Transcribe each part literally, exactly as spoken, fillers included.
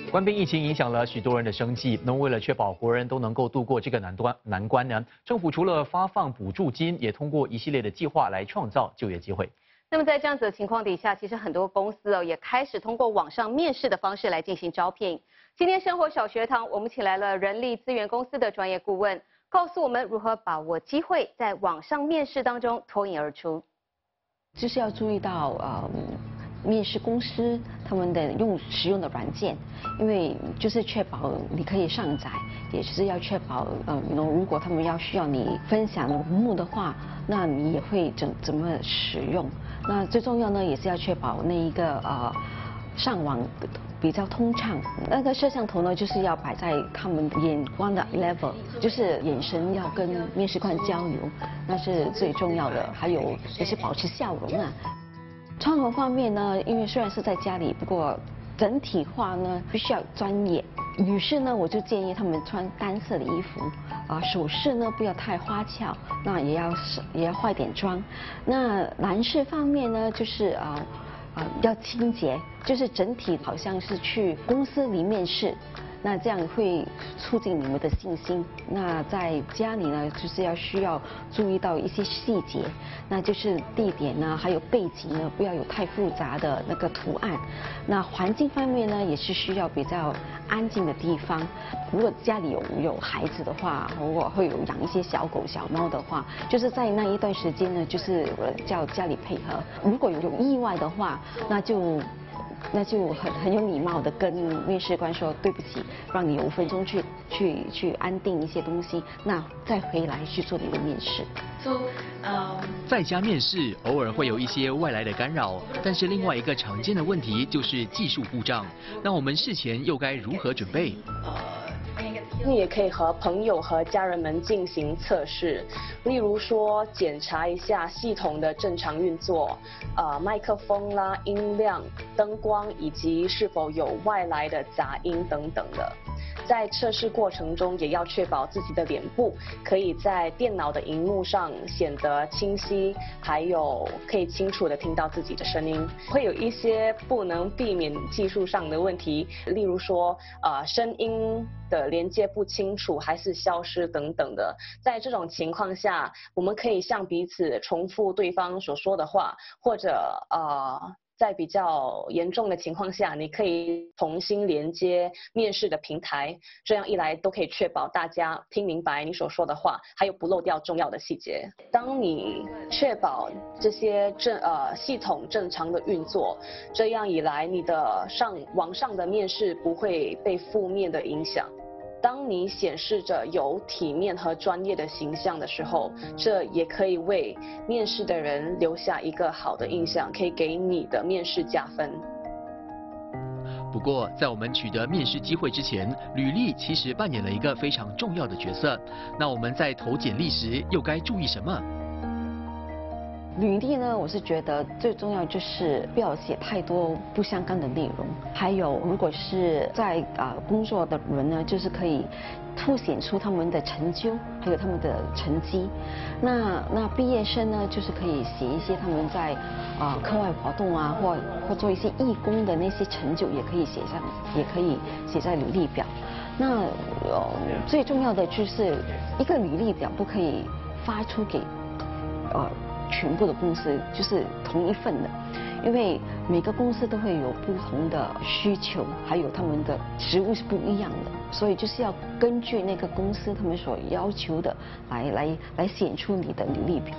冠病疫情影响了许多人的生计，那么为了确保国人都能够度过这个难关难关呢，政府除了发放补助金，也通过一系列的计划来创造就业机会。 那么在这样子的情况底下，其实很多公司哦也开始通过网上面试的方式来进行招聘。今天生活小学堂，我们请来了人力资源公司的专业顾问，告诉我们如何把握机会，在网上面试当中脱颖而出。 就是要注意到呃。面试公司他们的用使用的软件，因为就是确保你可以上载，也是要确保呃，如果他们要需要你分享文目的话，那你也会怎怎么使用。那最重要呢，也是要确保那一个呃上网比较通畅。那个摄像头呢，就是要摆在他们眼光的 level， 就是眼神要跟面试官交流，那是最重要的。还有也是保持笑容啊。穿着方面呢，因为虽然是在家里，不过整体化呢必须要专业。女士呢，我就建议她们穿单色的衣服，啊，首饰呢不要太花俏，那也要也要化点妆。那男士方面呢，就是啊啊要清洁，就是整体好像是去公司里面试。那这样会促进你们的信心。那在家里呢，就是要需要注意到一些细节，那就是地点呢，还有背景呢，不要有太复杂的那个图案。那环境方面呢，也是需要比较安静的地方。如果家里有有孩子的话，如果会有养一些小狗小猫的话，就是在那一段时间呢，就是叫家里配合。如果有有意外的话，那就。那就很很有礼貌的跟面试官说对不起，让你有五分钟去去去安定一些东西，那再回来去做你的面试。 So, um, 在家面试偶尔会有一些外来的干扰，但是另外一个常见的问题就是技术故障。那我们事前又该如何准备？ 你也可以和朋友和家人们进行测试，例如说检查一下系统的正常运作，呃，麦克风啦、音量、灯光以及是否有外来的杂音等等的。在测试过程中，也要确保自己的脸部可以在电脑的荧幕上显得清晰，还有可以清楚地听到自己的声音。会有一些不能避免技术上的问题，例如说呃声音的连接不清楚，还是消失等等的。在这种情况下，我们可以向彼此重复对方所说的话，或者呃。在比较严重的情况下，你可以重新连接面试的平台，这样一来都可以确保大家听明白你所说的话，还有不漏掉重要的细节。当你确保这些正呃系统正常的运作，这样一来你的上网上的面试不会被负面的影响。当你显示着有体面和专业的形象的时候，这也可以为面试的人留下一个好的印象，可以给你的面试加分。 不过，在我们取得面试机会之前，履历其实扮演了一个非常重要的角色。那我们在投简历时又该注意什么？ 履历呢，我是觉得最重要就是不要写太多不相干的内容。还有，如果是在啊、呃、工作的人呢，就是可以凸显出他们的成就，还有他们的成绩。那那毕业生呢，就是可以写一些他们在啊、呃、课外活动啊，或或做一些义工的那些成就，也可以写上，也可以写在履历表。那呃最重要的就是一个履历表不可以发出给呃。全部的公司就是同一份的，因为每个公司都会有不同的需求，还有他们的职务是不一样的，所以就是要根据那个公司他们所要求的来来来显出你的履历表。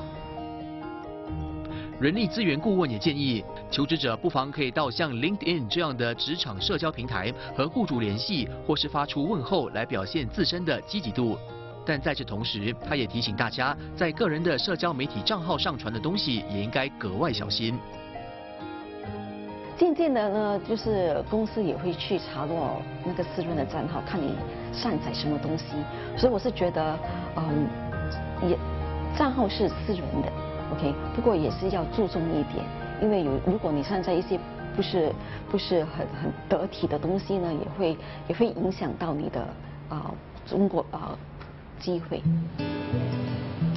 人力资源顾问也建议，求职者不妨可以到像 LinkedIn 这样的职场社交平台和雇主联系，或是发出问候来表现自身的积极度。但在这同时，他也提醒大家，在个人的社交媒体账号上传的东西也应该格外小心。 渐渐的呢，就是公司也会去查落那个私人的账号，看你上载什么东西。所以我是觉得，嗯，也账号是私人的 ，OK， 不过也是要注重一点，因为有如果你上载一些不是不是很很得体的东西呢，也会也会影响到你的啊、呃、中国啊。呃机会。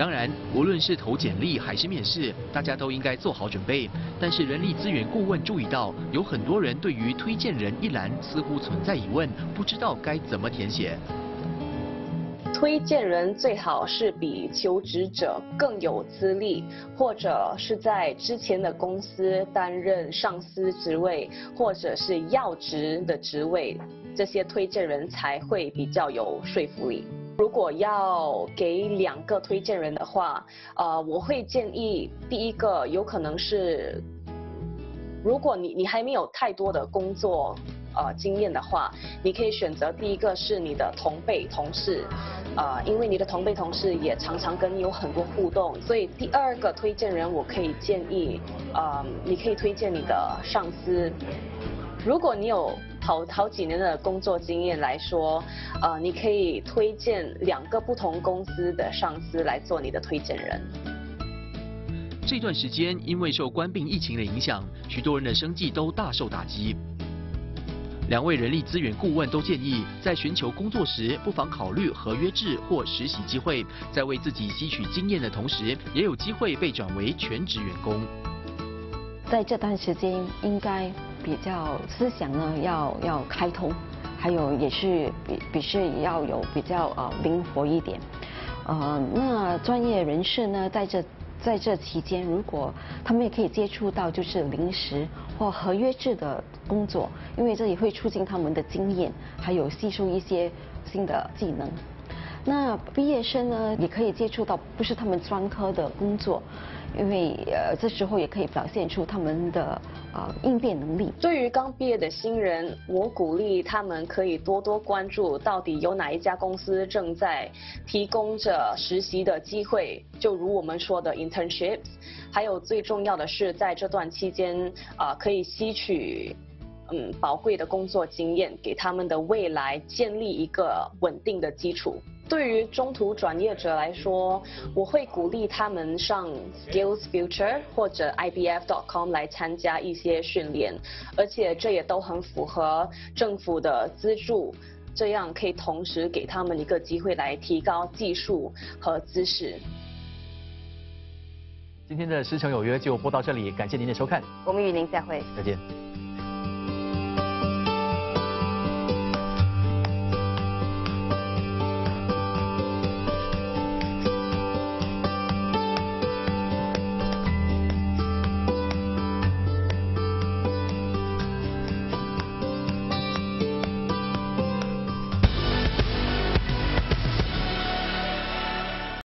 当然，无论是投简历还是面试，大家都应该做好准备。但是人力资源顾问注意到，有很多人对于推荐人一栏似乎存在疑问，不知道该怎么填写。 推荐人最好是比求职者更有资历，或者是在之前的公司担任上司职位，或者是要职的职位，这些推荐人才会比较有说服力。如果要给两个推荐人的话，呃，我会建议第一个有可能是，如果你你还没有太多的工作呃经验的话，你可以选择第一个是你的同辈同事，呃，因为你的同辈同事也常常跟你有很多互动，所以第二个推荐人我可以建议，呃，你可以推荐你的上司。如果你有好好几年的工作经验来说，呃，你可以推荐两个不同公司的上司来做你的推荐人。 这段时间因为受冠病疫情的影响，许多人的生计都大受打击。两位人力资源顾问都建议，在寻求工作时，不妨考虑合约制或实习机会，在为自己吸取经验的同时，也有机会被转为全职员工。 在这段时间，应该比较思想呢要要开通，还有也是比比是要有比较呃灵活一点。呃，那专业人士呢，在这在这期间，如果他们也可以接触到就是临时或合约制的工作，因为这也会促进他们的经验，还有吸收一些新的技能。那毕业生呢，也可以接触到不是他们专科的工作，因为呃这时候也可以表现出他们的呃应变能力。 对于刚毕业的新人，我鼓励他们可以多多关注到底有哪一家公司正在提供着实习的机会，就如我们说的 internships。还有最重要的是，在这段期间啊、呃，可以吸取嗯宝贵的工作经验，给他们的未来建立一个稳定的基础。对于中途转业者来说，我会鼓励他们上 SkillsFuture 或者 I B F dot com 来参加一些训练，而且这也都很符合政府的资助，这样可以同时给他们一个机会来提高技术和知识。 今天的《师承有约》就播到这里，感谢您的收看， 我们与您再会。 再见。